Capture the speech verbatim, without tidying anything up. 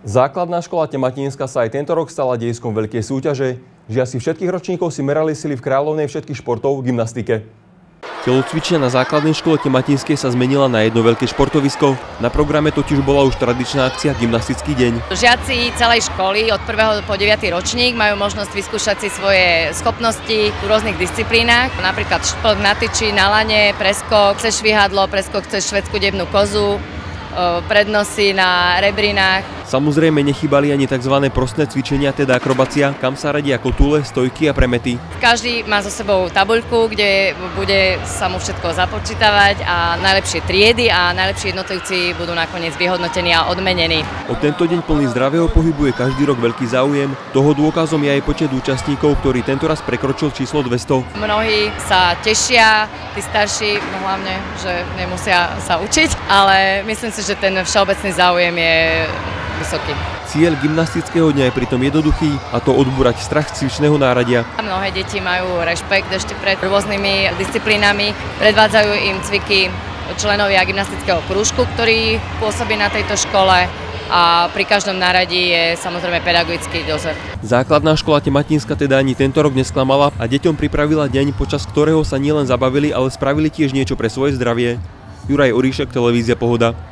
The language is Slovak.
Základná škola Tematínska sa aj tento rok stala dejiskom veľkej súťaže. Žiaci všetkých ročníkov si merali sily v kráľovnej všetkých športov v gymnastike. Telocvičňa na základnej škole Tematínskej sa zmenila na jedno veľké športovisko. Na programe totiž bola už tradičná akcia Gymnastický deň. Žiaci celej školy od prvého po deviaty ročník majú možnosť vyskúšať si svoje schopnosti v rôznych disciplínach. Napríklad šport na tyči, na lane, preskok, cez švihadlo, preskok cez švédsku debnú kozu, prednosy na rebrinách. Samozrejme nechýbali ani tzv. Prostné cvičenia, teda akrobácia, kam sa radia kotúle, stojky a premety. Každý má so sebou tabuľku, kde bude sa mu všetko započítavať a najlepšie triedy a najlepší jednotlivci budú nakoniec vyhodnotení a odmenení. O tento deň plný zdravého pohybu je každý rok veľký záujem. Toho dôkazom je aj počet účastníkov, ktorý tentoraz prekročil číslo dvesto. Mnohí sa tešia, tí starší, no hlavne, že nemusia sa učiť, ale myslím si, že ten všeobecný záujem je vysoký. Cieľ gymnastického dňa je pritom jednoduchý, a to odbúrať strach z cvičného náradia. Mnohé deti majú rešpekt ešte pred rôznymi disciplínami. Predvádzajú im cviky členovia gymnastického krúžku, ktorí pôsobí na tejto škole, a pri každom náradí je samozrejme pedagogický dozor. Základná škola Tematínska teda ani tento rok nesklamala a deťom pripravila deň, počas ktorého sa nielen zabavili, ale spravili tiež niečo pre svoje zdravie. Juraj Oríšek, televízia Pohoda.